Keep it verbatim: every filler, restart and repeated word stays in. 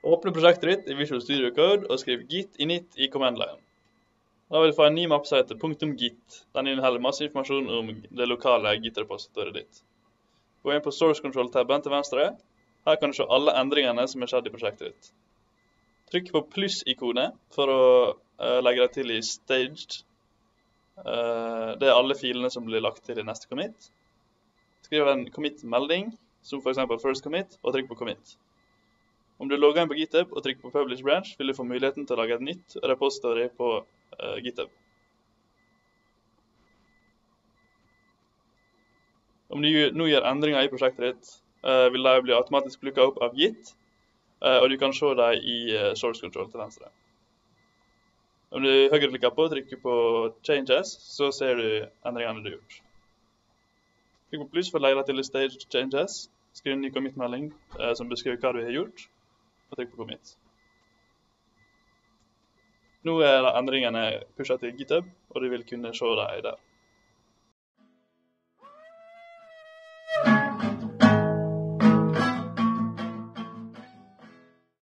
Åpne prosjektet ditt i Visual Studio Code og skriv git init i command line. Da vil du få en ny mappe som heter .git. Den inneholder masse informasjon om det lokale git-repositoriet ditt. Gå inn på Source Control-tabben til venstre. Her kan du se alle endringene som er skjedd i prosjektet ditt. Trykk på pluss-ikonet for å uh, legge deg til i Staged. Uh, det er alle filene som blir lagt til i neste commit. Skriv en commit-melding, som for eksempel first commit, og trykk på commit. Om du logger inn på GitHub og trykker på Publish Branch, vil du få muligheten til å lage et nytt repository på uh, GitHub. Om du nå gjør endringer i prosjektet ditt, uh, vil de bli automatisk plukket opp av Git, uh, og du kan se dem i uh, Source Control til venstre. Om du høyreklikker på og trykker på Changes, så ser du endringene du har gjort. Trykk på pluss for å legge deg til i Stage Changes. Skriv en ny commit-melding uh, som beskriver hva du har gjort, og trykk på commit. Nå er endringene pushet til GitHub, og du vil kunne se dem der.